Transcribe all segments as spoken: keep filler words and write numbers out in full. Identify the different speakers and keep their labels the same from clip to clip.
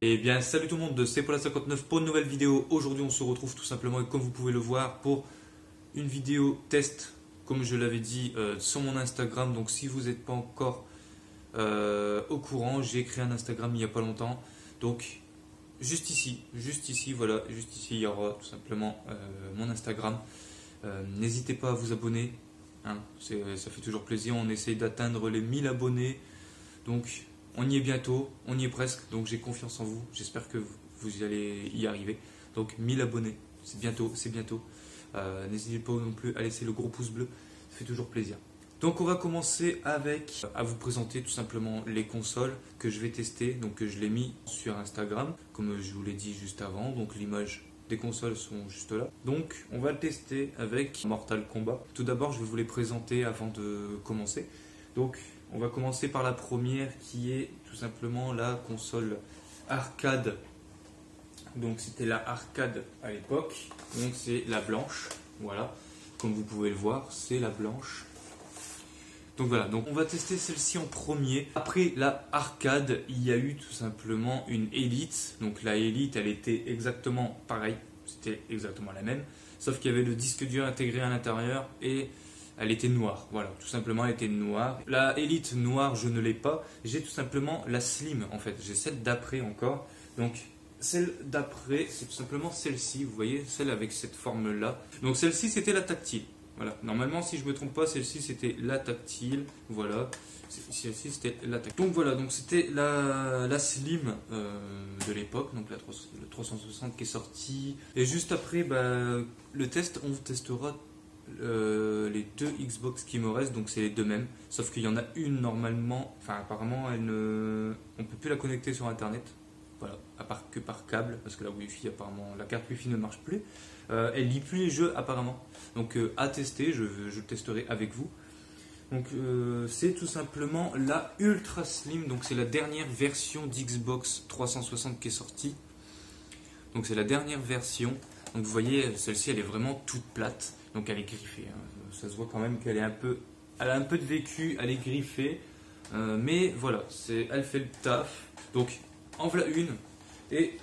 Speaker 1: Eh bien, salut tout le monde, c'est Paula cinquante-neuf pour une nouvelle vidéo. Aujourd'hui, on se retrouve tout simplement, et comme vous pouvez le voir, pour une vidéo test, comme je l'avais dit, euh, sur mon Instagram. Donc, si vous n'êtes pas encore euh, au courant, j'ai créé un Instagram il n'y a pas longtemps. Donc, juste ici, juste ici, voilà, juste ici, il y aura tout simplement euh, mon Instagram. Euh, N'hésitez pas à vous abonner, hein, ça fait toujours plaisir. On essaye d'atteindre les mille abonnés. Donc, on y est bientôt, on y est presque, donc j'ai confiance en vous. J'espère que vous allez y arriver. Donc mille abonnés, c'est bientôt, c'est bientôt. Euh, N'hésitez pas non plus à laisser le gros pouce bleu, ça fait toujours plaisir. Donc on va commencer avec à vous présenter tout simplement les consoles que je vais tester. Donc je l'ai mis sur Instagram, comme je vous l'ai dit juste avant. Donc l'image des consoles sont juste là. Donc on va le tester avec Mortal Kombat. Tout d'abord, je vais vous les présenter avant de commencer. Donc on va commencer par la première qui est tout simplement la console arcade. Donc c'était la arcade à l'époque. Donc c'est la blanche. Voilà, comme vous pouvez le voir, c'est la blanche. Donc voilà, donc on va tester celle-ci en premier. Après la arcade, il y a eu tout simplement une Elite. Donc la Elite, elle était exactement pareille. C'était exactement la même. Sauf qu'il y avait le disque dur intégré à l'intérieur et elle était noire, voilà, tout simplement elle était noire. La Elite noire, je ne l'ai pas. J'ai tout simplement la Slim en fait. J'ai celle d'après encore. Donc celle d'après, c'est tout simplement celle-ci. Vous voyez, celle avec cette forme-là. Donc celle-ci, c'était la tactile. Voilà. Normalement, si je ne me trompe pas, celle-ci c'était la tactile. Voilà. Celle-ci c'était la tactile. Donc voilà, donc c'était la, la Slim euh, de l'époque, donc la trois cent soixante qui est sortie. Et juste après, bah, le test, on testera Euh, les deux Xbox qui me restent, donc c'est les deux mêmes, sauf qu'il y en a une normalement, enfin apparemment elle ne, on peut plus la connecter sur internet, voilà, à part que par câble, parce que la Wi-Fi apparemment, la carte Wi-Fi ne marche plus, euh, elle lit plus les jeux apparemment, donc euh, à tester, je, je le testerai avec vous. Donc euh, c'est tout simplement la Ultra Slim, donc c'est la dernière version d'Xbox trois cent soixante qui est sortie, donc c'est la dernière version. Donc vous voyez, celle-ci elle est vraiment toute plate. Donc elle est griffée, hein. Ça se voit quand même qu'elle est un peu, elle a un peu de vécu, elle est griffée, euh, mais voilà, c'est, elle fait le taf. Donc en voilà une et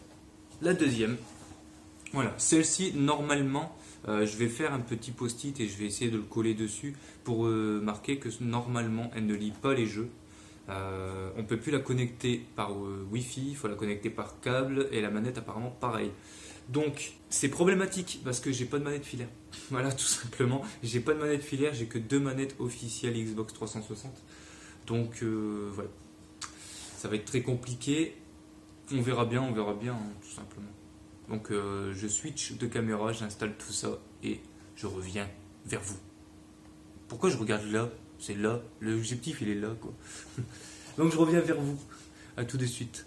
Speaker 1: la deuxième. Voilà, celle-ci normalement, euh, je vais faire un petit post-it et je vais essayer de le coller dessus pour euh, marquer que normalement elle ne lit pas les jeux. Euh, on ne peut plus la connecter par euh, Wi-Fi, il faut la connecter par câble et la manette apparemment pareil. Donc c'est problématique parce que j'ai pas de manette filaire. Voilà, tout simplement, j'ai pas de manette filaire, j'ai que deux manettes officielles Xbox trois cent soixante. Donc euh, voilà, ça va être très compliqué. On verra bien, on verra bien, hein, tout simplement. Donc euh, je switch de caméra, j'installe tout ça et je reviens vers vous. Pourquoi je regarde là? C'est là, l'objectif il est là quoi. Donc je reviens vers vous. À tout de suite.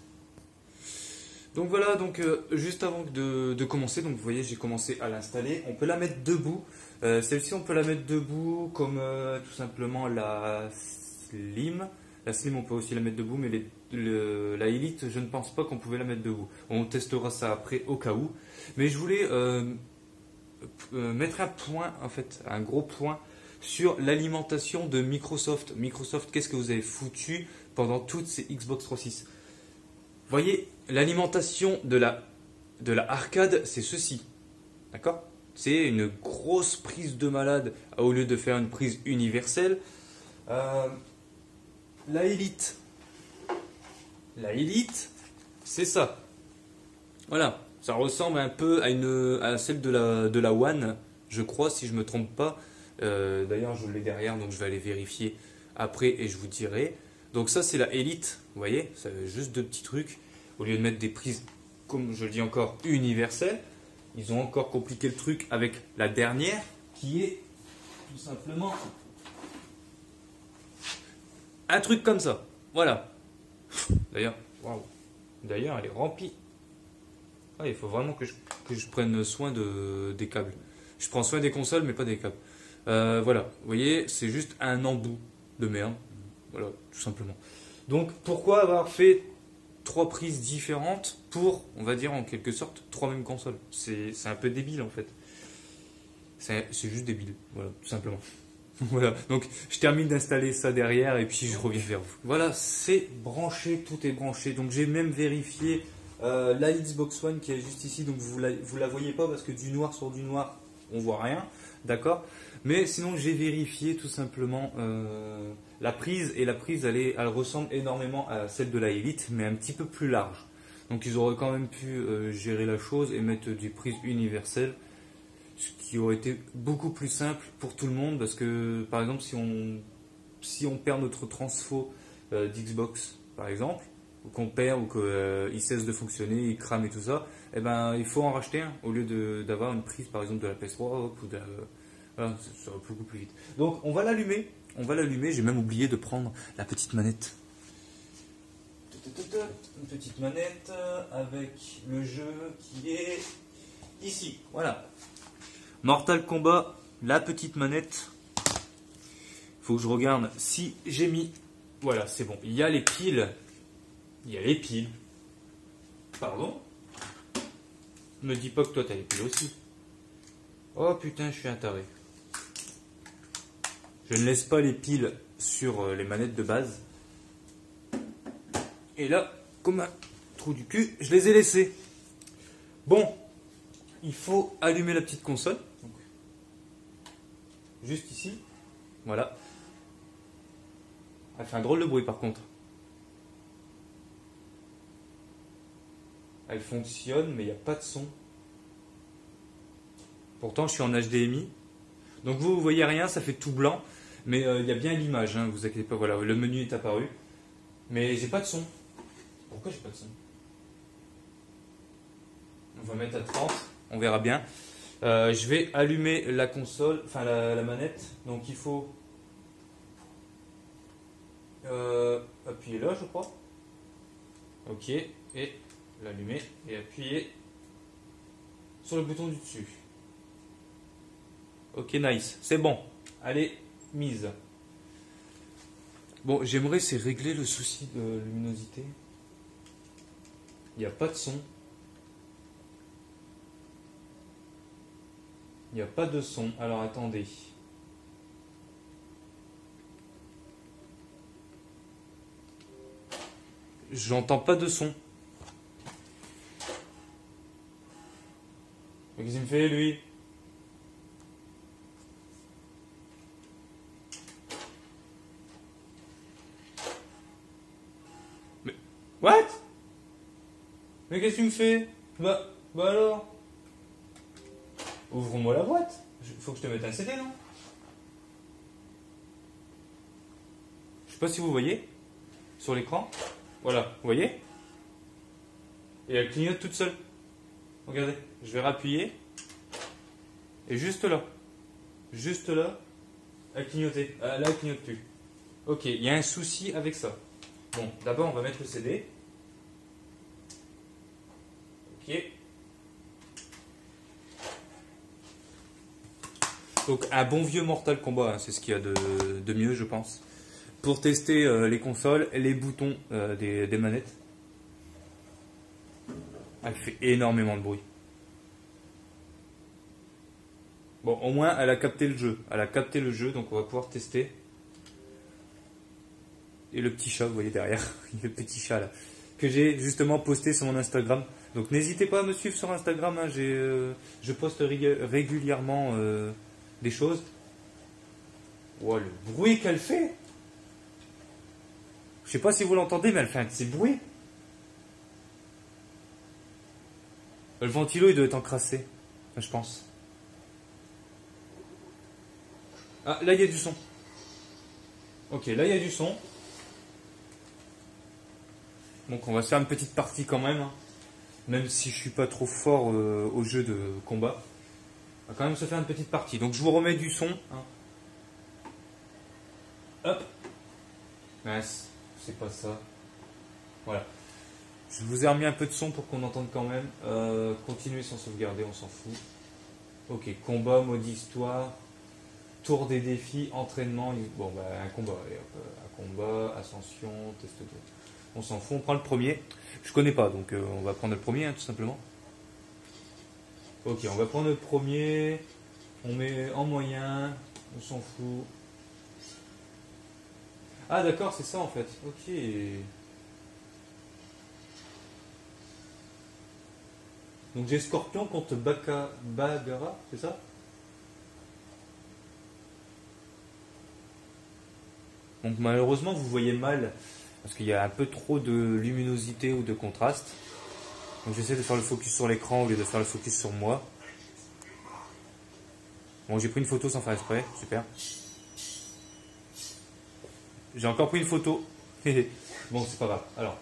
Speaker 1: Donc voilà, donc euh, juste avant de, de commencer, donc vous voyez j'ai commencé à l'installer. On peut la mettre debout. Euh, Celle-ci on peut la mettre debout comme euh, tout simplement la Slim. La Slim on peut aussi la mettre debout, mais les, le, la Elite je ne pense pas qu'on pouvait la mettre debout. On testera ça après au cas où. Mais je voulais euh, euh, mettre un point, en fait, un gros point sur l'alimentation de Microsoft. Microsoft, qu'est-ce que vous avez foutu pendant toutes ces Xbox trois cent soixante? Vous voyez, l'alimentation de la, de la arcade, c'est ceci. D'accord? C'est une grosse prise de malade au lieu de faire une prise universelle. Euh, la Elite. La Elite, c'est ça. Voilà. Ça ressemble un peu à, une, à celle de la, de la One, je crois, si je ne me trompe pas. Euh, D'ailleurs, je l'ai derrière, donc je vais aller vérifier après et je vous dirai. Donc ça, c'est la Elite, vous voyez, c'est juste deux petits trucs. Au lieu de mettre des prises, comme je le dis encore, universelles, ils ont encore compliqué le truc avec la dernière, qui est tout simplement un truc comme ça. Voilà. D'ailleurs, waouh. D'ailleurs, elle est remplie. Ah, il faut vraiment que je, que je prenne soin de, des câbles. Je prends soin des consoles, mais pas des câbles. Euh, voilà, vous voyez, c'est juste un embout de merde. Voilà, tout simplement. Donc, pourquoi avoir fait trois prises différentes pour, on va dire en quelque sorte, trois mêmes consoles? C'est un peu débile en fait. C'est juste débile, voilà, tout simplement. Voilà, donc je termine d'installer ça derrière et puis je reviens vers vous. Voilà, c'est branché, tout est branché. Donc j'ai même vérifié euh, la Xbox One qui est juste ici. Donc vous la, vous la voyez pas parce que du noir sur du noir, on voit rien. D'accord? Mais sinon j'ai vérifié tout simplement euh, la prise. Et la prise, elle, est, elle ressemble énormément à celle de la Elite, mais un petit peu plus large. Donc ils auraient quand même pu euh, gérer la chose et mettre du prise universelle. Ce qui aurait été beaucoup plus simple pour tout le monde parce que par exemple si on, si on perd notre transfo euh, d'Xbox par exemple, ou qu'on perd ou qu'il euh, cesse de fonctionner, il crame et tout ça, eh ben, il faut en racheter un au lieu de, d'avoir une prise par exemple de la P S trois ou de la, voilà, ça va beaucoup plus vite. Donc on va l'allumer, on va l'allumer, j'ai même oublié de prendre la petite manette. Une petite manette avec le jeu qui est ici, voilà. Mortal Kombat, la petite manette. Il faut que je regarde si j'ai mis... Voilà, c'est bon. Il y a les piles. Il y a les piles. Pardon? Me dis pas que toi t'as les piles aussi. Oh putain, je suis un taré. Je ne laisse pas les piles sur les manettes de base. Et là, comme un trou du cul, je les ai laissées. Bon, il faut allumer la petite console. Juste ici, voilà. Elle fait un drôle de bruit par contre. Elle fonctionne, mais il n'y a pas de son. Pourtant, je suis en H D M I. Donc vous, vous voyez rien, ça fait tout blanc. Mais euh, il y a bien l'image, hein, vous inquiétez pas. Voilà, le menu est apparu. Mais j'ai pas de son. Pourquoi j'ai pas de son? On va mettre à trente, on verra bien. Euh, je vais allumer la console, enfin la, la manette. Donc il faut euh, appuyer là, je crois. Ok, et l'allumer et appuyer sur le bouton du dessus. Ok, nice, c'est bon. Allez, mise. Bon, j'aimerais c'est régler le souci de luminosité. Il n'y a pas de son. Il n'y a pas de son. Alors attendez. J'entends pas de son. Qu'est-ce qu'il me fait lui? Mais... What? Mais qu'est-ce que tu me fais? Bah, bah alors? Ouvre-moi la boîte. Faut que je te mette un C D, non? Je sais pas si vous voyez sur l'écran. Voilà, vous voyez? Et elle clignote toute seule. Regardez, je vais rappuyer. Et juste là. Juste là, elle clignotait. Ah, là, elle clignote plus. Ok, il y a un souci avec ça. Bon, d'abord, on va mettre le C D. Ok. Donc un bon vieux Mortal Kombat, hein, c'est ce qu'il y a de, de mieux je pense. Pour tester euh, les consoles, les boutons euh, des, des manettes. Elle fait énormément de bruit. Bon, au moins elle a capté le jeu. Elle a capté le jeu, donc on va pouvoir tester. Et le petit chat, vous voyez derrière, le petit chat là, que j'ai justement posté sur mon Instagram. Donc n'hésitez pas à me suivre sur Instagram, hein, j'ai, euh, je poste régulièrement euh, des choses. Wow, le bruit qu'elle fait! Je sais pas si vous l'entendez, mais elle fait un de ces bruits. Le ventilo, il doit être encrassé, je pense. Ah, là, il y a du son. Ok, là, il y a du son. Donc, on va se faire une petite partie quand même. Hein. Même si je suis pas trop fort euh, au jeu de combat. On va quand même se faire une petite partie. Donc, je vous remets du son. Hein. Hop. Mince, c'est pas ça. Voilà. Je vous ai remis un peu de son pour qu'on entende quand même. Euh, continuer sans sauvegarder, on s'en fout. Ok, combat, mode histoire. Tour des défis, entraînement, bon bah un combat, allez, hop, un combat, ascension, test de... On s'en fout, on prend le premier. Je connais pas, donc euh, on va prendre le premier, hein, tout simplement. Ok, on va prendre le premier, on met en moyen, on s'en fout. Ah d'accord, c'est ça en fait. Ok. Donc j'ai Scorpion contre Baka, Bagara, c'est ça? Donc malheureusement vous voyez mal parce qu'il y a un peu trop de luminosité ou de contraste. Donc j'essaie de faire le focus sur l'écran au lieu de faire le focus sur moi. Bon, j'ai pris une photo sans faire exprès, super. J'ai encore pris une photo. Bon, c'est pas grave. Alors.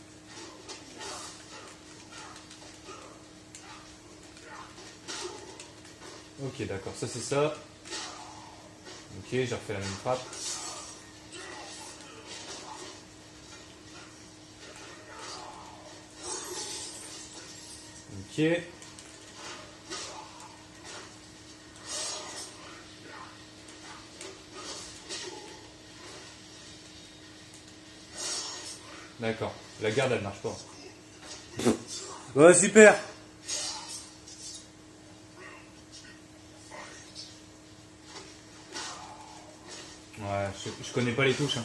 Speaker 1: Ok, d'accord, ça c'est ça. Ok, j'ai refait la même frappe. Ok. D'accord. La garde, elle marche pas. Ouais, super. Ouais, je, je connais pas les touches. Hein.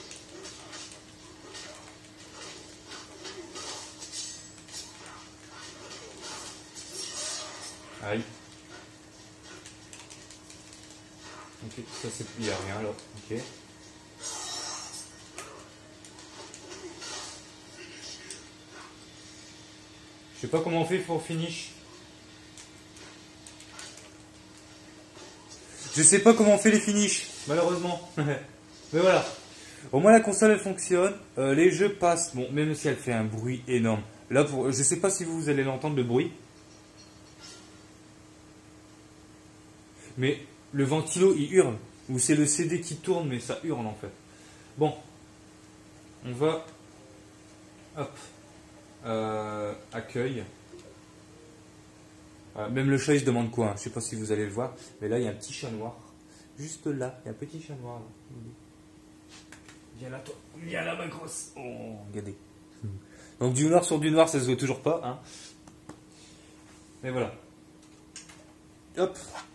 Speaker 1: Aïe. Ok, ça c'est... Il n'y a rien là. Ok. Je sais pas comment on fait pour finish. Je sais pas comment on fait les finishes, malheureusement. Mais voilà. Au moins la console elle fonctionne. Euh, les jeux passent. Bon, même si elle fait un bruit énorme. Là, pour, je sais pas si vous, vous allez l'entendre le bruit. Mais le ventilo il hurle. Ou c'est le C D qui tourne, mais ça hurle en fait. Bon. On va. Hop. Euh, accueil. Euh, même le chat il se demande quoi, hein. Je sais pas si vous allez le voir, mais là il y a un petit chat noir. Juste là, il y a un petit chat noir. Là. Viens là toi, viens là ma grosse. Oh, regardez. Donc du noir sur du noir ça se voit toujours pas. Hein. Mais voilà. Hop.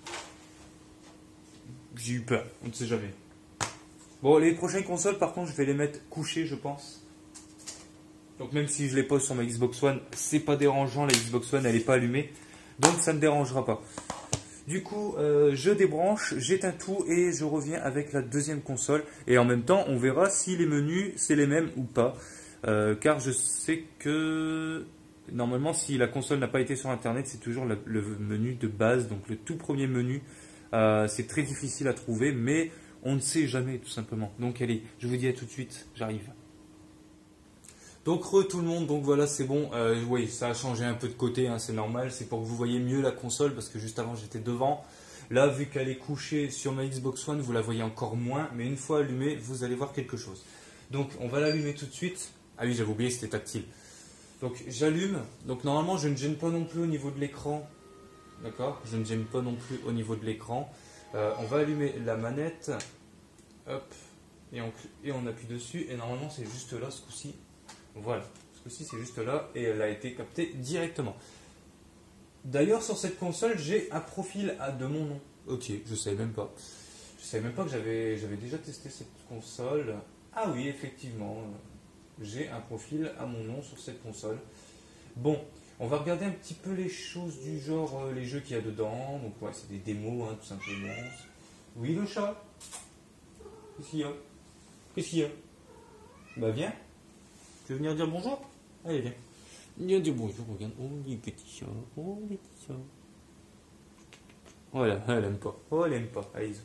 Speaker 1: J'ai eu peur, on ne sait jamais. Bon, les prochaines consoles par contre je vais les mettre couchées je pense. Donc même si je les pose sur ma Xbox One, c'est pas dérangeant, la Xbox One elle est pas allumée. Donc ça ne dérangera pas. Du coup, euh, je débranche, j'éteins tout et je reviens avec la deuxième console. Et en même temps, on verra si les menus, c'est les mêmes ou pas. Euh, car je sais que normalement, si la console n'a pas été sur Internet, c'est toujours le, le menu de base. Donc le tout premier menu, euh, c'est très difficile à trouver, mais on ne sait jamais tout simplement. Donc allez, je vous dis à tout de suite, j'arrive. Donc re tout le monde, donc voilà c'est bon, euh, oui ça a changé un peu de côté, hein, c'est normal, c'est pour que vous voyez mieux la console parce que juste avant j'étais devant. Là vu qu'elle est couchée sur ma Xbox One, vous la voyez encore moins, mais une fois allumée, vous allez voir quelque chose. Donc on va l'allumer tout de suite. Ah oui j'avais oublié, c'était tactile. Donc j'allume, donc normalement je ne gêne pas non plus au niveau de l'écran, d'accord? Je ne gêne pas non plus au niveau de l'écran. Euh, on va allumer la manette, hop, et on, et on appuie dessus, et normalement c'est juste là ce coup-ci. Voilà, ce coup-ci c'est juste là et elle a été captée directement. D'ailleurs sur cette console j'ai un profil à de mon nom. Ok, je savais même pas. Je savais même pas que j'avais j'avais déjà testé cette console. Ah oui effectivement, j'ai un profil à mon nom sur cette console. Bon, on va regarder un petit peu les choses du genre, euh, les jeux qu'il y a dedans. Donc ouais c'est des démos hein, tout simplement. Oui le chat. Qu'est-ce qu'il y a? Qu'est-ce qu'il y a? Bah viens. Tu veux venir dire bonjour? Allez, viens. Viens dire bonjour, regarde. Oh, les petits chats. Oh, les petits chats. Voilà, elle aime pas. Oh, elle aime pas. Allez.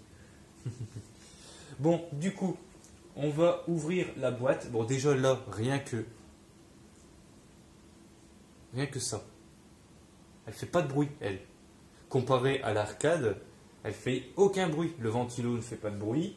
Speaker 1: Bon, du coup, on va ouvrir la boîte. Bon, déjà là, rien que... Rien que ça. Elle fait pas de bruit, elle. Comparée à l'arcade, elle fait aucun bruit. Le ventilo ne fait pas de bruit.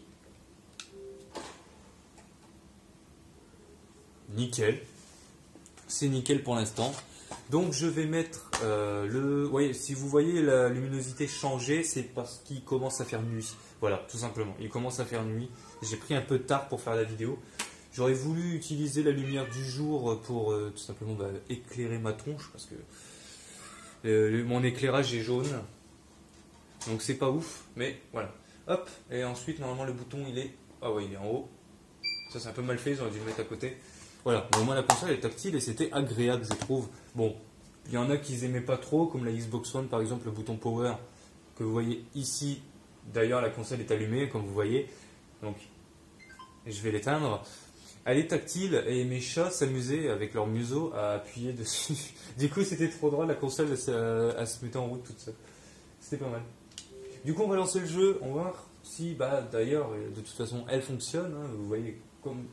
Speaker 1: Nickel, c'est nickel pour l'instant. Donc je vais mettre euh, le... Oui, si vous voyez la luminosité changer, c'est parce qu'il commence à faire nuit. Voilà, tout simplement. Il commence à faire nuit. J'ai pris un peu tard pour faire la vidéo. J'aurais voulu utiliser la lumière du jour pour euh, tout simplement bah, éclairer ma tronche parce que euh, mon éclairage est jaune. Donc c'est pas ouf, mais voilà. Hop, et ensuite normalement le bouton il est... Ah ouais, il est en haut. Ça c'est un peu mal fait, j'aurais dû le mettre à côté. Voilà, mais au moins la console est tactile et c'était agréable je trouve. Bon, il y en a qui n'aimaient pas trop, comme la Xbox One par exemple, le bouton Power que vous voyez ici. D'ailleurs la console est allumée comme vous voyez. Donc je vais l'éteindre. Elle est tactile et mes chats s'amusaient avec leur museau à appuyer dessus. Du coup c'était trop drôle, la console elle, se- elle se mettait en route toute seule. C'était pas mal. Du coup on va lancer le jeu, on va voir si, bah d'ailleurs de toute façon elle fonctionne. Hein, vous voyez comme...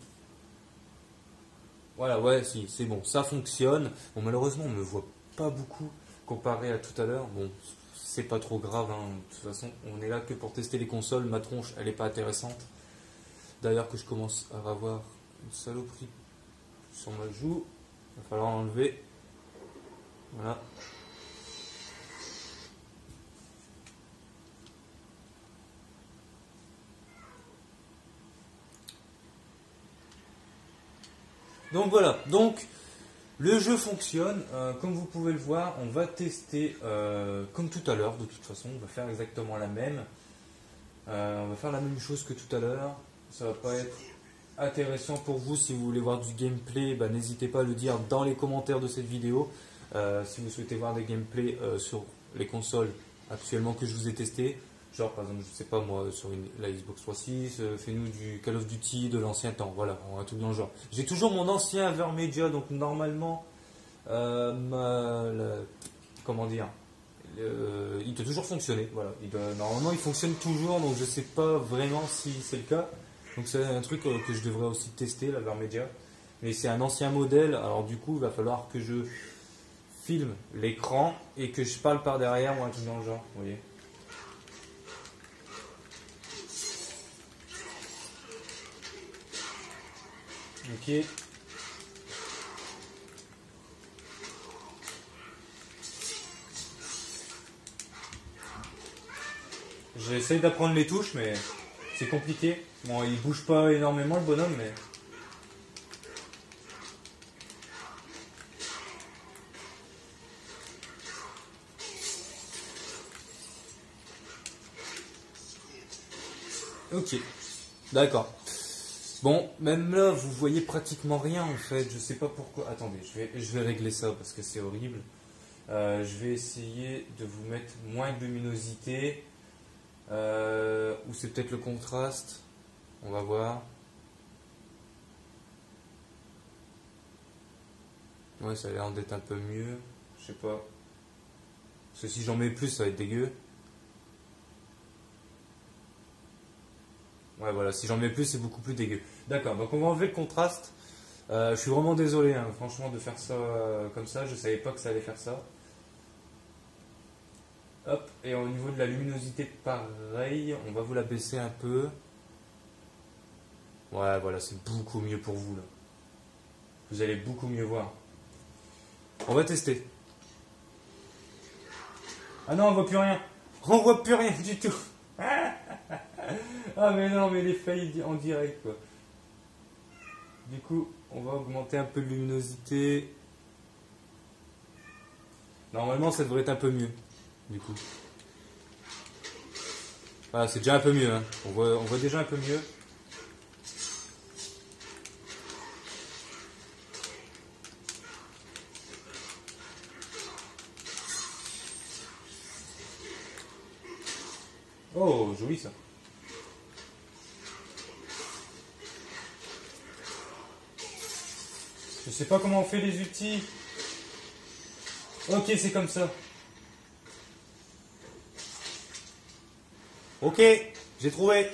Speaker 1: Voilà, ouais, si, c'est bon, ça fonctionne. Bon, malheureusement, on ne me voit pas beaucoup comparé à tout à l'heure. Bon, c'est pas trop grave, hein. De toute façon, on est là que pour tester les consoles. Ma tronche, elle est pas intéressante. D'ailleurs, que je commence à avoir une saloperie sur ma joue. Il va falloir l'enlever. Voilà. Donc voilà, donc le jeu fonctionne, euh, comme vous pouvez le voir, on va tester euh, comme tout à l'heure, de toute façon, on va faire exactement la même. Euh, on va faire la même chose que tout à l'heure, ça va pas être intéressant pour vous. Si vous voulez voir du gameplay, bah, n'hésitez pas à le dire dans les commentaires de cette vidéo. Euh, si vous souhaitez voir des gameplays euh, sur les consoles actuellement que je vous ai testé, genre par exemple, je sais pas moi, sur une, la Xbox trois six, euh, fais-nous du Call of Duty de l'ancien temps, voilà, un truc dans le genre. J'ai toujours mon ancien Avermedia, donc normalement, euh, ma, la- comment dire, euh, il doit toujours fonctionner, voilà. Il doit- normalement, il fonctionne toujours, donc je sais pas vraiment si c'est le cas. Donc c'est un truc euh, que je devrais aussi tester, l'Avermedia. Mais c'est un ancien modèle, alors du coup, il va falloir que je filme l'écran et que je parle par derrière ou un truc dans le genre, vous voyez. Ok. J'essaie d'apprendre les touches, mais c'est compliqué. Bon, il bouge pas énormément le bonhomme, mais... Ok, d'accord. Bon, même là, vous voyez pratiquement rien en fait. Je sais pas pourquoi. Attendez, je vais, je vais régler ça parce que c'est horrible. Euh, je vais essayer de vous mettre moins de luminosité. Euh, ou c'est peut-être le contraste. On va voir. Ouais, ça a l'air d'être un peu mieux. Je sais pas. Parce que si j'en mets plus, ça va être dégueu. Ouais, voilà, si j'en mets plus, c'est beaucoup plus dégueu. D'accord, donc on va enlever le contraste. Euh, je suis vraiment désolé, hein, franchement, de faire ça euh, comme ça. Je savais pas que ça allait faire ça. Hop, et au niveau de la luminosité, pareil, on va vous la baisser un peu. Ouais, voilà, c'est beaucoup mieux pour vous, là. Vous allez beaucoup mieux voir. On va tester. Ah non, on voit plus rien. On voit plus rien du tout. Ah mais non, mais les failles en direct, quoi. Du coup, on va augmenter un peu de luminosité. Normalement, ça devrait être un peu mieux, du coup. Voilà, c'est déjà un peu mieux, hein. On voit, on voit déjà un peu mieux. Oh, joli ça. Je sais pas comment on fait les outils. Ok, c'est comme ça. Ok, j'ai trouvé.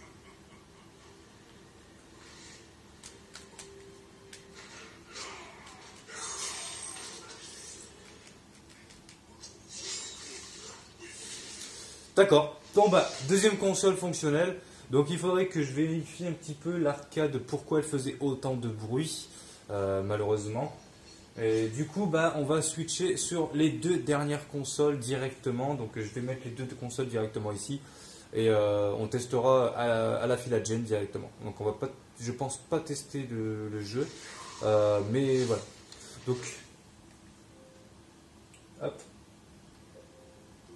Speaker 1: D'accord. Bon bah, deuxième console fonctionnelle. Donc il faudrait que je vérifie un petit peu l'arcade, pourquoi elle faisait autant de bruit, euh, malheureusement. Et du coup, bah, on va switcher sur les deux dernières consoles directement. Donc je vais mettre les deux consoles directement ici. Et euh, on testera à, à la file à Gen directement. Donc on va pas, je pense pas tester le, le jeu. Euh, mais voilà. Donc, hop.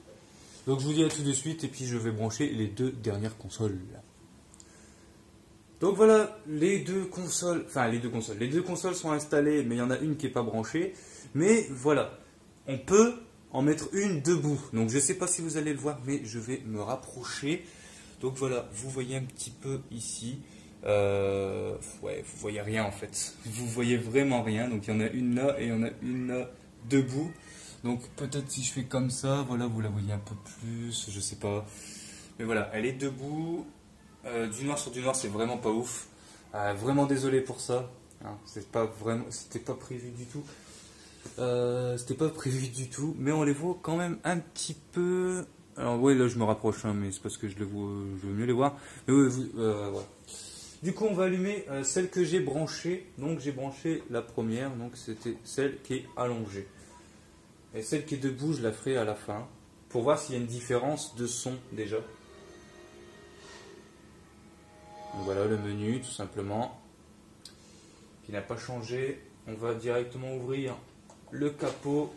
Speaker 1: Donc je vous dis à tout de suite et puis je vais brancher les deux dernières consoles. Donc voilà, les deux consoles, enfin les deux consoles, les deux consoles sont installées, mais il y en a une qui n'est pas branchée. Mais voilà, on peut en mettre une debout. Donc je ne sais pas si vous allez le voir, mais je vais me rapprocher. Donc voilà, vous voyez un petit peu ici. Euh, ouais, vous voyez rien en fait. Vous voyez vraiment rien. Donc il y en a une là et il y en a une là debout. Donc peut-être si je fais comme ça, voilà, vous la voyez un peu plus, je sais pas. Mais voilà, elle est debout. Euh, du noir sur du noir, c'est vraiment pas ouf. Euh, vraiment désolé pour ça. Hein, c'est pas vraiment, c'était pas prévu du tout. Euh, c'était pas prévu du tout, mais on les voit quand même un petit peu. Alors ouais, là je me rapproche, hein, mais c'est parce que je le vois, je veux mieux les voir. Mais ouais, vous, euh, voilà. Du coup, on va allumer euh, celle que j'ai branchée. Donc j'ai branché la première, donc c'était celle qui est allongée. Et celle qui est debout, je la ferai à la fin pour voir s'il y a une différence de son déjà. Donc voilà le menu tout simplement qui n'a pas changé. On va directement ouvrir le capot.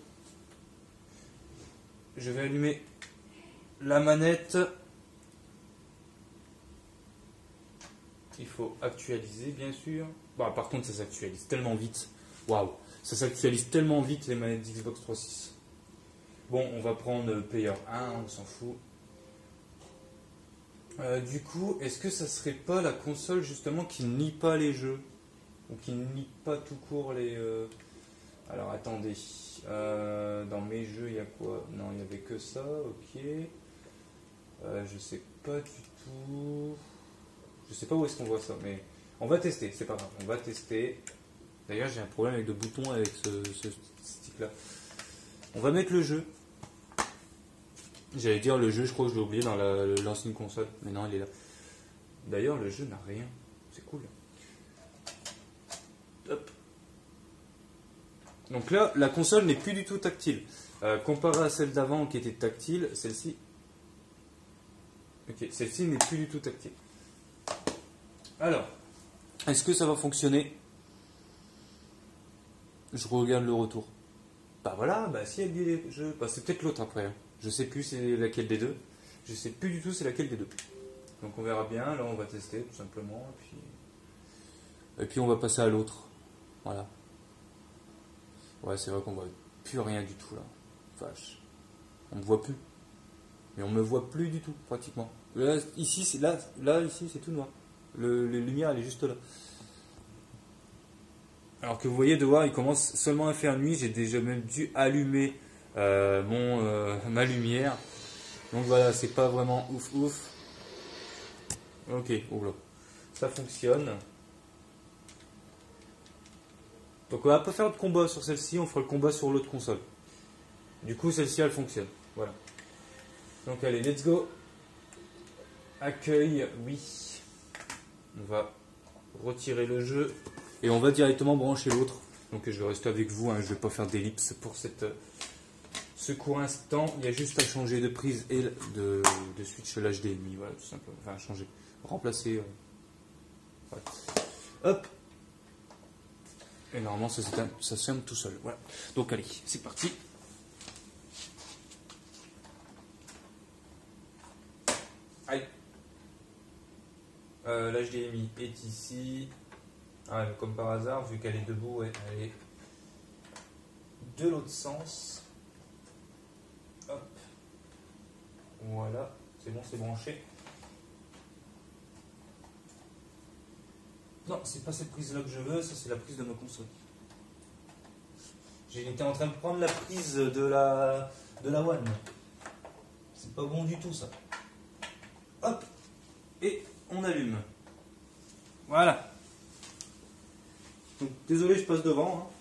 Speaker 1: Je vais allumer la manette. Il faut actualiser bien sûr. Bon, par contre ça s'actualise tellement vite. Waouh, ça s'actualise tellement vite les manettes d'Xbox trois cent soixante-six. Bon, on va prendre le Player un, on s'en fout. Euh, du coup, est-ce que ça serait pas la console justement qui ne lit pas les jeux ou qui ne lit pas tout court les... Euh... Alors attendez, euh, dans mes jeux il y a quoi? Non, il n'y avait que ça, ok. Euh, je sais pas du tout... Je sais pas où est-ce qu'on voit ça, mais on va tester, c'est pas grave, on va tester. D'ailleurs j'ai un problème avec le bouton avec ce, ce stick là. On va mettre le jeu. J'allais dire le jeu, je crois que je l'ai oublié dans l'ancienne console, mais non, il est là. D'ailleurs, le jeu n'a rien, c'est cool. Hop. Donc là, la console n'est plus du tout tactile. Euh, comparé à celle d'avant qui était tactile, celle-ci... Ok, celle-ci n'est plus du tout tactile. Alors, est-ce que ça va fonctionner? Je regarde le retour. Bah voilà, bah si elle dit les jeux, bah c'est peut-être l'autre après. Hein. Je sais plus c'est laquelle des deux. Je sais plus du tout c'est laquelle des deux. Donc on verra bien. Là on va tester tout simplement. Et puis, et puis on va passer à l'autre. Voilà. Ouais, c'est vrai qu'on voit plus rien du tout là. Vache. On me voit plus. Mais on me voit plus du tout pratiquement. Là ici c'est là là ici c'est tout noir. Le, le lumière elle est juste là. Alors que vous voyez dehors il commence seulement à faire nuit. J'ai déjà même dû allumer euh, mon euh, ma lumière. Donc voilà, c'est pas vraiment ouf ouf. Ok, oula. Ça fonctionne. Donc on va pas faire de combat sur celle-ci, on fera le combat sur l'autre console. Du coup celle-ci elle fonctionne. Voilà. Donc allez, let's go. Accueil, oui. On va retirer le jeu et on va directement brancher l'autre. Donc je vais rester avec vous, hein, je vais pas faire d'ellipse pour cette, ce court instant. Il y a juste à changer de prise et de, de switch H D M I, voilà tout simplement. Enfin changer, remplacer. Euh, voilà. Hop. Et normalement ça, ça se ferme tout seul. Voilà. Donc allez, c'est parti. Allez. Euh, L'H D M I est ici. Ah, comme par hasard, vu qu'elle est debout, ouais, elle est de l'autre sens. Hop. Voilà, c'est bon, c'est branché. Non, c'est pas cette prise là que je veux, ça c'est la prise de ma console. J'étais en train de prendre la prise de la de la One. C'est pas bon du tout ça. Hop. Et on allume. Voilà. Donc, désolé, je passe devant. Hein.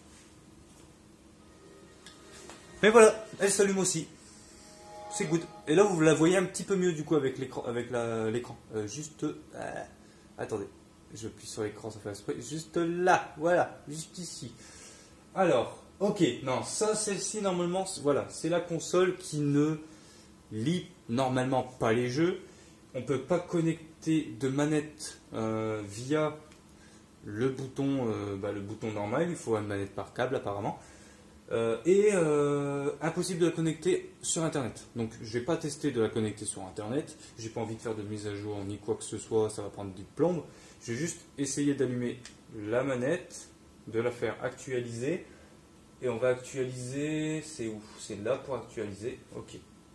Speaker 1: Mais voilà, elle s'allume aussi. C'est good. Et là, vous la voyez un petit peu mieux du coup avec l'écran. Avec l'écran. Euh, juste. Euh, attendez. Je appuie sur l'écran, ça fait exprès. Juste là. Voilà. Juste ici. Alors, ok. Non, ça, celle-ci, normalement, voilà. C'est la console qui ne lit normalement pas les jeux. On ne peut pas connecter de manette euh, via le bouton, euh, bah, le bouton normal. Il faut une manette par câble apparemment. Euh, et euh, impossible de la connecter sur internet. Donc je vais pas tester de la connecter sur internet, j'ai pas envie de faire de mise à jour ni quoi que ce soit, ça va prendre des plombes. Je vais juste essayer d'allumer la manette, de la faire actualiser, et on va actualiser, c'est où? C'est là pour actualiser, ok.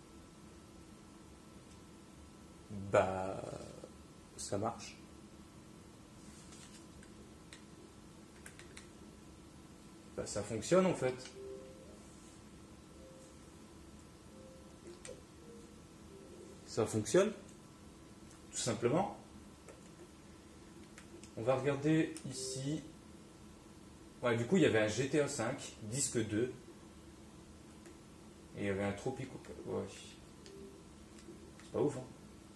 Speaker 1: Bah ça marche. Bah ça fonctionne en fait. Ça fonctionne, tout simplement. On va regarder ici. Ouais, du coup, il y avait un G T A cinq, disque deux. Et il y avait un Tropico. Ouais. C'est pas ouf, hein.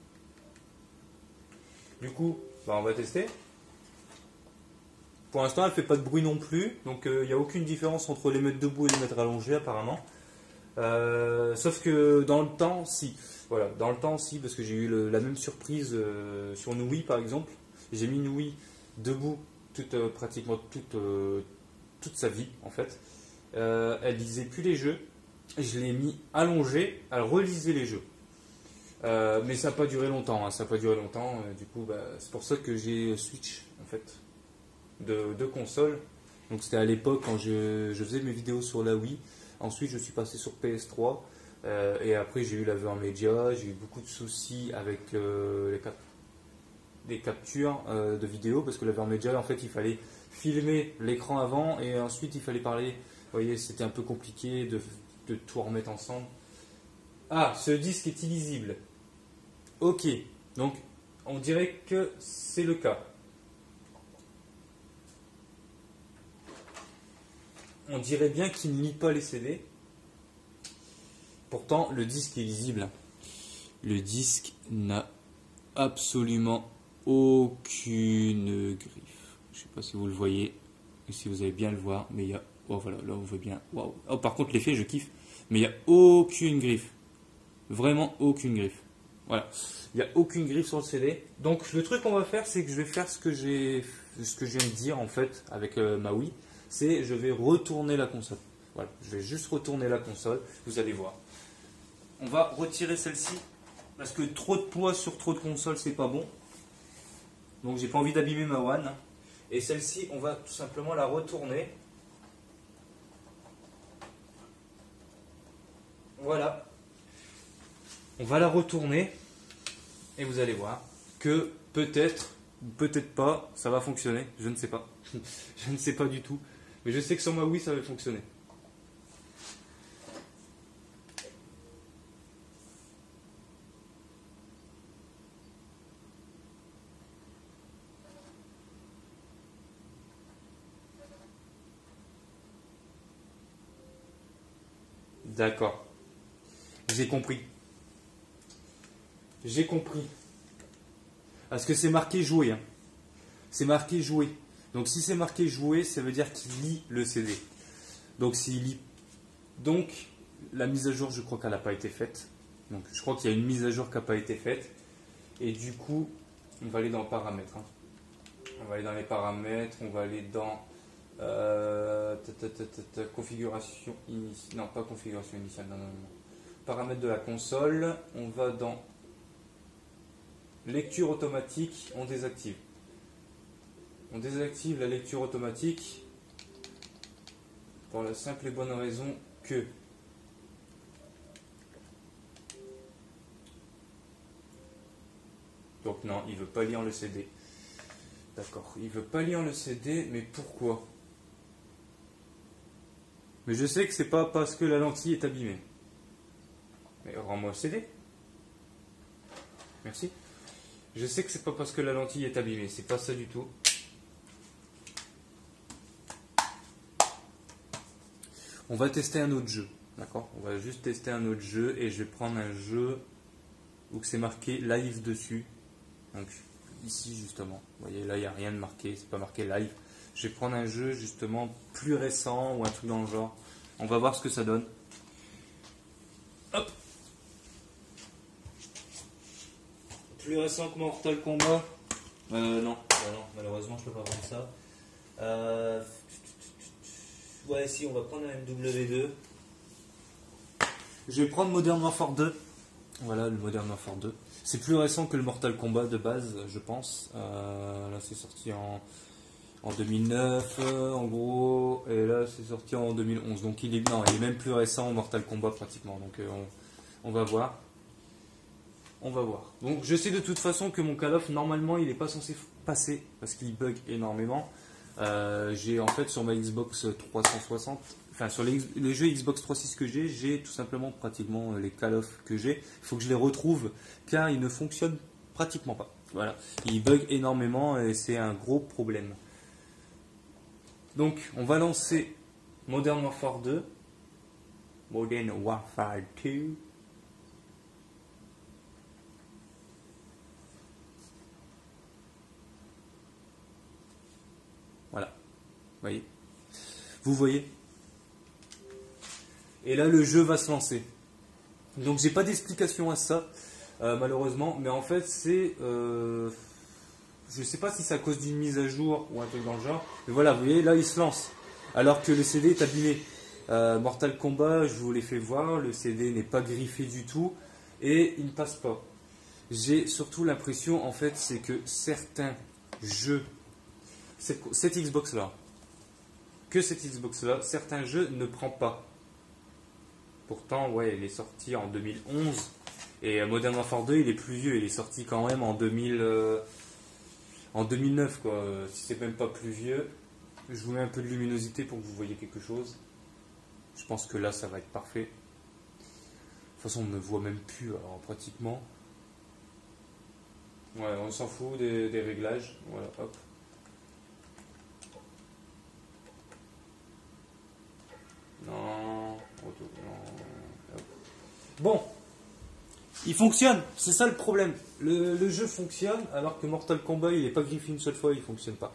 Speaker 1: Du coup, bah, on va tester. Pour l'instant, elle fait pas de bruit non plus. Donc, il euh, n'y a aucune différence entre les mettre debout et les mettre allongés, apparemment. Euh, sauf que dans le temps, si. Voilà, dans le temps, si, parce que j'ai eu le, la même surprise euh, sur une Wii par exemple. J'ai mis une Wii debout toute, euh, pratiquement toute, euh, toute sa vie en fait. Euh, elle lisait plus les jeux. Je l'ai mis allongée, elle relisait les jeux. Euh, mais ça n'a pas duré longtemps. Hein, ça n'a pas duré longtemps. Euh, du coup, bah, c'est pour ça que j'ai switch en fait de, de console. Donc c'était à l'époque quand je, je faisais mes vidéos sur la Wii. Ensuite, je suis passé sur P S trois. Euh, et après, j'ai eu la VRmedia, j'ai eu beaucoup de soucis avec euh, les, cap les captures euh, de vidéos parce que la VRmedia, en fait, il fallait filmer l'écran avant et ensuite il fallait parler. Vous voyez, c'était un peu compliqué de, de tout remettre ensemble. Ah, ce disque est illisible. Ok, donc on dirait que c'est le cas. On dirait bien qu'il ne lit pas les C D. Pourtant, le disque est lisible. Le disque n'a absolument aucune griffe. Je ne sais pas si vous le voyez, ou si vous allez bien le voir, mais il y a... Oh voilà, là on voit bien. Waouh. Oh, par contre, l'effet, je kiffe. Mais il n'y a aucune griffe. Vraiment aucune griffe. Voilà. Il n'y a aucune griffe sur le C D. Donc, le truc qu'on va faire, c'est que je vais faire ce que j'ai, ce que je viens de dire, en fait, avec euh, ma Wii. C'est, je vais retourner la console. Voilà. Je vais juste retourner la console. Vous allez voir. On va retirer celle-ci parce que trop de poids sur trop de consoles c'est pas bon. Donc j'ai pas envie d'abîmer ma One. Et celle-ci on va tout simplement la retourner. Voilà. On va la retourner et vous allez voir que peut-être ou peut-être pas ça va fonctionner. Je ne sais pas. Je ne sais pas du tout. Mais je sais que sur ma Wii ça va fonctionner. D'accord. J'ai compris. J'ai compris. Parce que c'est marqué jouer. Hein. C'est marqué jouer. Donc si c'est marqué jouer, ça veut dire qu'il lit le C D. Donc s'il lit. Donc la mise à jour, je crois qu'elle n'a pas été faite. Donc je crois qu'il y a une mise à jour qui n'a pas été faite. Et du coup, on va aller dans paramètres. Hein. On va aller dans les paramètres. On va aller dans euh, ta, ta, ta, ta, configuration initiale. Non, pas configuration initiale. Non, non, non. Paramètres de la console. On va dans lecture automatique. On désactive. On désactive la lecture automatique pour la simple et bonne raison que donc non, il veut pas lire le C D. D'accord, il veut pas lire le C D, mais pourquoi? Mais je sais que c'est pas parce que la lentille est abîmée. Mais rends-moi le C D. Merci. Je sais que c'est pas parce que la lentille est abîmée, c'est pas ça du tout. On va tester un autre jeu, d'accord? On va juste tester un autre jeu et je vais prendre un jeu où c'est marqué live dessus. Donc ici justement, vous voyez là il n'y a rien de marqué, c'est pas marqué live. Je vais prendre un jeu justement plus récent ou un truc dans le genre. On va voir ce que ça donne. Hop. Plus récent que Mortal Kombat. Euh, non, bah non, malheureusement je peux pas prendre ça. Euh... Ouais, si, on va prendre un M W deux. Je vais prendre Modern Warfare deux. Voilà, le Modern Warfare deux. C'est plus récent que le Mortal Kombat de base, je pense. Euh, là, c'est sorti en, en deux mille neuf, euh, en gros. Et là, c'est sorti en deux mille onze. Donc, il est, non, il est même plus récent, Mortal Kombat, pratiquement. Donc, euh, on, on va voir. On va voir. Donc, je sais de toute façon que mon Call of, normalement, il n'est pas censé passer parce qu'il bug énormément. Euh, j'ai en fait sur ma Xbox trois cent soixante, enfin sur les, les jeux Xbox trois cent soixante-six que j'ai, j'ai tout simplement pratiquement les Call of que j'ai. Il faut que je les retrouve car ils ne fonctionnent pratiquement pas. Voilà, ils bug énormément et c'est un gros problème. Donc on va lancer Modern Warfare deux. Modern Warfare deux. Voilà, voyez. Vous voyez. Et là, le jeu va se lancer. Donc, j'ai pas d'explication à ça, euh, malheureusement. Mais en fait, c'est... Euh, je sais pas si c'est à cause d'une mise à jour ou un truc dans le genre. Mais voilà, vous voyez, là, il se lance. Alors que le C D est abîmé. Euh, Mortal Kombat, je vous l'ai fait voir. Le C D n'est pas griffé du tout. Et il ne passe pas. J'ai surtout l'impression, en fait, c'est que certains jeux... Cette, cette Xbox là, que cette Xbox là, certains jeux ne prend pas. Pourtant, ouais, il est sorti en deux mille onze et Modern Warfare deux, il est plus vieux, il est sorti quand même en deux mille, euh, en deux mille neuf quoi. Si c'est même pas plus vieux, je vous mets un peu de luminosité pour que vous voyez quelque chose. Je pense que là, ça va être parfait. De toute façon, on ne voit même plus, alors pratiquement. Ouais, on s'en fout des, des réglages. Voilà, hop. Non, non. Bon, il fonctionne, c'est ça le problème. Le, le jeu fonctionne alors que Mortal Kombat il n'est pas griffé une seule fois, il fonctionne pas.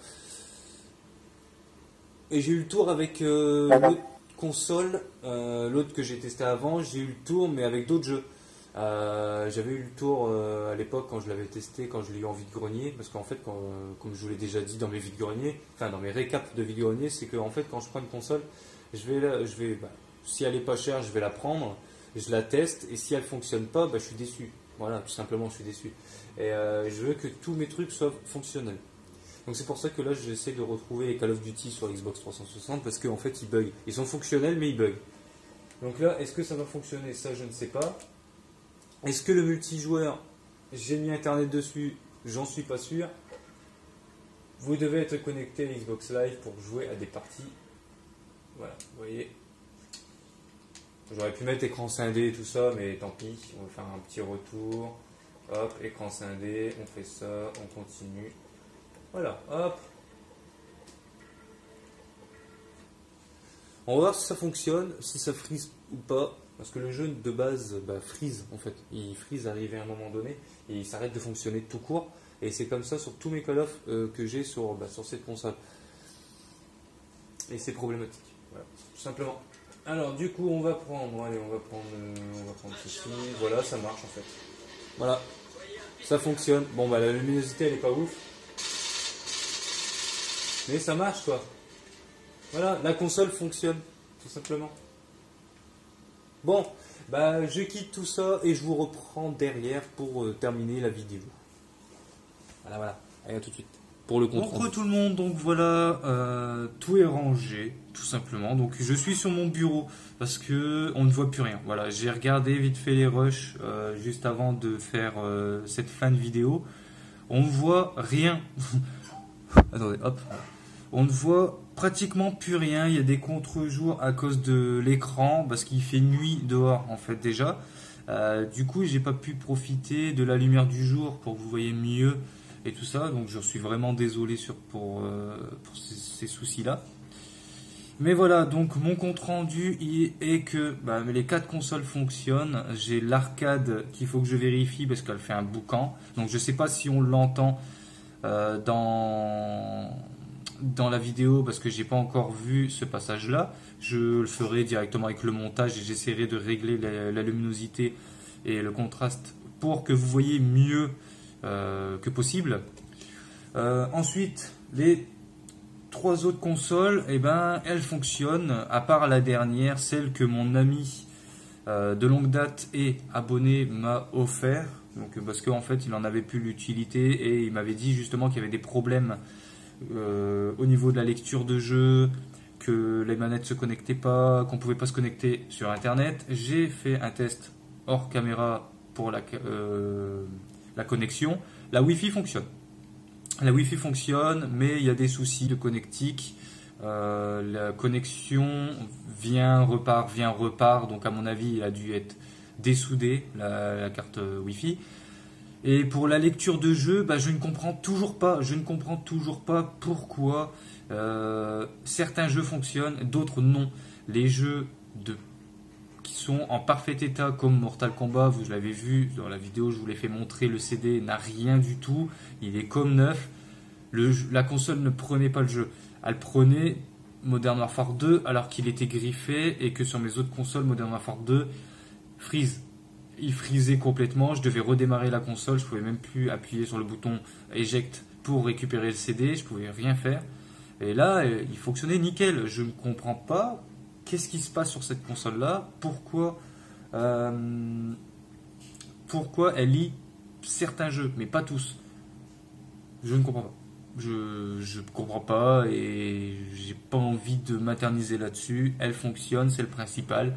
Speaker 1: Et j'ai eu le tour avec euh, l'autre console, euh, l'autre que j'ai testé avant, j'ai eu le tour mais avec d'autres jeux. Euh, j'avais eu le tour euh, à l'époque quand je l'avais testé, quand je l'ai eu en vide-grenier, parce qu'en fait, quand, euh, comme je vous l'ai déjà dit dans mes vide-greniers, enfin dans mes récaps de vide-grenier, c'est que en fait quand je prends une console, je vais, la, je vais bah, si elle est pas chère, je vais la prendre, je la teste, et si elle fonctionne pas, bah, je suis déçu. Voilà, tout simplement, je suis déçu. Et euh, je veux que tous mes trucs soient fonctionnels. Donc c'est pour ça que là, j'essaie de retrouver les Call of Duty sur Xbox trois cent soixante, parce qu'en fait, ils bug. Ils sont fonctionnels, mais ils bug. Donc là, est-ce que ça va fonctionner? Ça, je ne sais pas. Est-ce que le multijoueur, j'ai mis Internet dessus? J'en suis pas sûr. Vous devez être connecté à Xbox Live pour jouer à des parties. Voilà, vous voyez. J'aurais pu mettre écran scindé et tout ça, mais tant pis. On va faire un petit retour. Hop, écran scindé, on fait ça, on continue. Voilà, hop. On va voir si ça fonctionne, si ça freeze ou pas. Parce que le jeu de base bah, freeze en fait. Il freeze arrivé à un moment donné et il s'arrête de fonctionner tout court. Et c'est comme ça sur tous mes Call of euh, que j'ai sur, bah, sur cette console. Et c'est problématique. Voilà, tout simplement. Alors du coup on va prendre, allez on va prendre, euh, on va prendre ceci. Voilà, ça marche en fait. Voilà, ça fonctionne. Bon bah la luminosité elle est pas ouf. Mais ça marche quoi. Voilà, la console fonctionne, tout simplement. Bon, bah je quitte tout ça et je vous reprends derrière pour euh, terminer la vidéo. Voilà, voilà. Allez, à tout de suite. Pour le contrôle. Bonjour tout le monde, donc voilà, euh, tout est rangé, tout simplement. Donc je suis sur mon bureau parce que on ne voit plus rien. Voilà, j'ai regardé vite fait les rushs euh, juste avant de faire euh, cette fin de vidéo. On ne voit rien. Attendez, hop. On ne voit pratiquement plus rien. Il y a des contre-jours à cause de l'écran parce qu'il fait nuit dehors en fait déjà. Euh, du coup, j'ai pas pu profiter de la lumière du jour pour que vous voyez mieux et tout ça. Donc, je suis vraiment désolé sur, pour, euh, pour ces, ces soucis-là. Mais voilà, donc mon compte rendu est que bah, les quatre consoles fonctionnent. J'ai l'arcade qu'il faut que je vérifie parce qu'elle fait un boucan. Donc, je sais pas si on l'entend euh, dans... dans la vidéo parce que j'ai pas encore vu ce passage là. Je le ferai directement avec le montage et j'essaierai de régler la, la luminosité et le contraste pour que vous voyez mieux euh, que possible. Euh, ensuite, les trois autres consoles, eh ben, elles fonctionnent, à part la dernière, celle que mon ami euh, de longue date et abonné m'a offert. Donc, parce qu'en fait, il en avait plus l'utilité et il m'avait dit justement qu'il y avait des problèmes euh, au niveau de la lecture de jeu, que les manettes se connectaient pas, qu'on pouvait pas se connecter sur Internet. J'ai fait un test hors caméra pour la, euh, la connexion. La Wi-Fi fonctionne. La Wi-Fi fonctionne, mais il y a des soucis de connectique. Euh, la connexion vient, repart, vient, repart. Donc à mon avis, il a dû être dessoudé, la, la carte Wi-Fi. Et pour la lecture de jeu, bah, je ne comprends toujours pas. Je ne comprends toujours pas pourquoi euh, certains jeux fonctionnent, d'autres non. Les jeux de, qui sont en parfait état, comme Mortal Kombat, vous l'avez vu dans la vidéo, je vous l'ai fait montrer, le C D n'a rien du tout. Il est comme neuf. Le, la console ne prenait pas le jeu. Elle prenait Modern Warfare deux alors qu'il était griffé et que sur mes autres consoles, Modern Warfare deux freeze. Il frisait complètement, je devais redémarrer la console, je pouvais même plus appuyer sur le bouton eject pour récupérer le C D, je pouvais rien faire. Et là, il fonctionnait nickel. Je ne comprends pas qu'est-ce qui se passe sur cette console-là, pourquoi, euh, pourquoi elle lit certains jeux, mais pas tous. Je ne comprends pas. Je ne comprends pas et j'ai pas envie de m'éterniser là-dessus. Elle fonctionne, c'est le principal.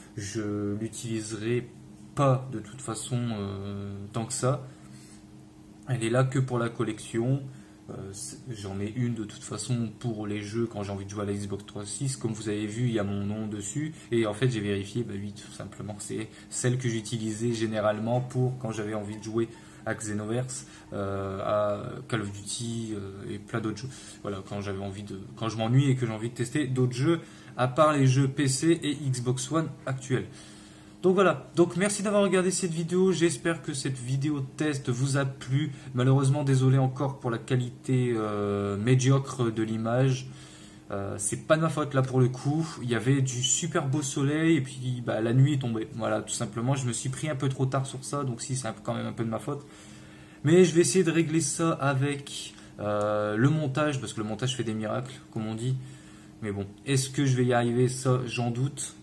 Speaker 1: Je l'utiliserai pas de toute façon euh, tant que ça. Elle est là que pour la collection. Euh, j'en ai une de toute façon pour les jeux quand j'ai envie de jouer à la Xbox trois cent soixante-six. Comme vous avez vu, il y a mon nom dessus. Et en fait, j'ai vérifié, bah oui, tout simplement, c'est celle que j'utilisais généralement pour quand j'avais envie de jouer à Xenoverse, euh, à Call of Duty euh, et plein d'autres jeux. Voilà, quand j'avais envie de, quand je m'ennuie et que j'ai envie de tester d'autres jeux, à part les jeux P C et Xbox One actuels. Donc voilà, donc merci d'avoir regardé cette vidéo, j'espère que cette vidéo test vous a plu. Malheureusement, désolé encore pour la qualité euh, médiocre de l'image. Euh, c'est pas de ma faute là pour le coup. Il y avait du super beau soleil et puis bah, la nuit est tombée. Voilà, tout simplement, je me suis pris un peu trop tard sur ça, donc si c'est quand même un peu de ma faute. Mais je vais essayer de régler ça avec euh, le montage, parce que le montage fait des miracles, comme on dit. Mais bon, est-ce que je vais y arriver? Ça, j'en doute.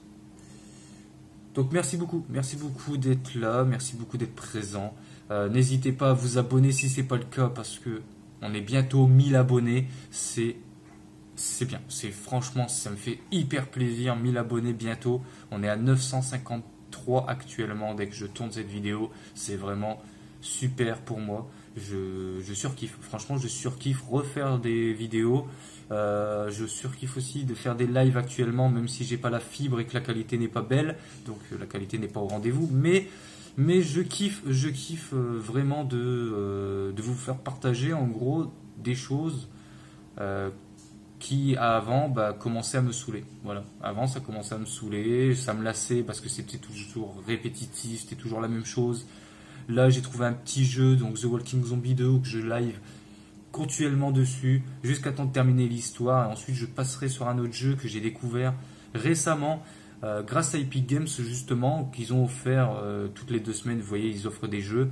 Speaker 1: Donc merci beaucoup, merci beaucoup d'être là, merci beaucoup d'être présent. Euh, N'hésitez pas à vous abonner si ce n'est pas le cas parce que on est bientôt mille abonnés. C'est c'est bien, c'est franchement ça me fait hyper plaisir. mille abonnés bientôt. On est à neuf cent cinquante-trois actuellement dès que je tourne cette vidéo. C'est vraiment super pour moi. Je, je surkiffe, franchement je surkiffe refaire des vidéos. Euh, je surkiffe aussi de faire des lives actuellement, même si j'ai pas la fibre et que la qualité n'est pas belle, donc euh, la qualité n'est pas au rendez-vous, mais, mais je kiffe, je kiffe euh, vraiment de, euh, de vous faire partager en gros des choses euh, qui avant bah, commençaient à me saouler. Voilà. Avant ça commençait à me saouler, ça me lassait parce que c'était toujours répétitif, c'était toujours la même chose. Là j'ai trouvé un petit jeu, donc The Walking Zombie deux, que je live continuellement dessus jusqu'à temps de terminer l'histoire et ensuite je passerai sur un autre jeu que j'ai découvert récemment euh, grâce à Epic Games justement, qu'ils ont offert euh, toutes les deux semaines. Vous voyez, ils offrent des jeux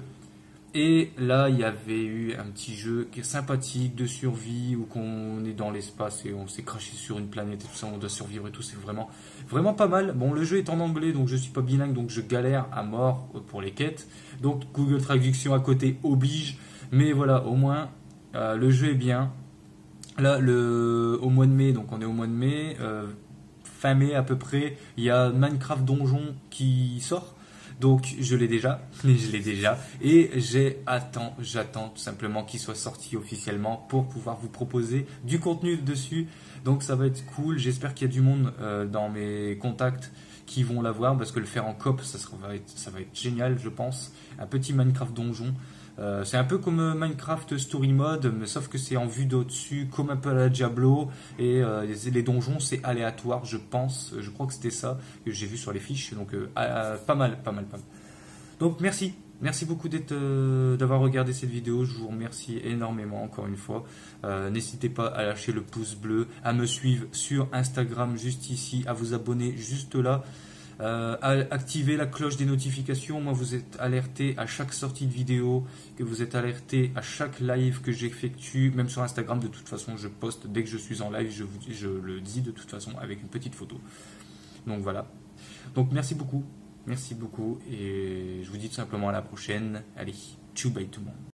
Speaker 1: et là il y avait eu un petit jeu qui est sympathique de survie où qu'on est dans l'espace et on s'est craché sur une planète et tout ça, on doit survivre et tout, c'est vraiment vraiment pas mal. Bon, le jeu est en anglais donc je suis pas bilingue, donc je galère à mort pour les quêtes, donc Google Traduction à côté oblige, mais voilà, au moins Euh, le jeu est bien. Là, le, au mois de mai, donc on est au mois de mai, euh, fin mai à peu près, il y a Minecraft Donjon qui sort. Donc je l'ai déjà, je l'ai déjà, et j'attends, j'attends tout simplement qu'il soit sorti officiellement pour pouvoir vous proposer du contenu dessus. Donc ça va être cool. J'espère qu'il y a du monde euh, dans mes contacts qui vont l'avoir parce que le faire en coop, ça, sera, va être, ça va être génial, je pense. Un petit Minecraft Donjon. Euh, c'est un peu comme Minecraft Story Mode, mais sauf que c'est en vue d'au-dessus, comme un peu à la Diablo, et euh, les, les donjons c'est aléatoire, je pense, je crois que c'était ça que j'ai vu sur les fiches, donc euh, euh, pas mal, pas mal, pas mal. Donc merci, merci beaucoup d'être, euh, d'avoir regardé cette vidéo, je vous remercie énormément encore une fois. Euh, n'hésitez pas à lâcher le pouce bleu, à me suivre sur Instagram juste ici, à vous abonner juste là. Euh, activez la cloche des notifications. Moi, vous êtes alerté à chaque sortie de vidéo, que vous êtes alerté à chaque live que j'effectue. Même sur Instagram, de toute façon, je poste dès que je suis en live. Je, vous, je le dis de toute façon avec une petite photo. Donc voilà. Donc merci beaucoup. Merci beaucoup. Et je vous dis tout simplement à la prochaine. Allez, tchou bye tout le monde.